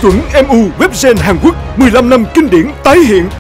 chuẩn MU Webgen Hàn Quốc 15 năm kinh điển tái hiện.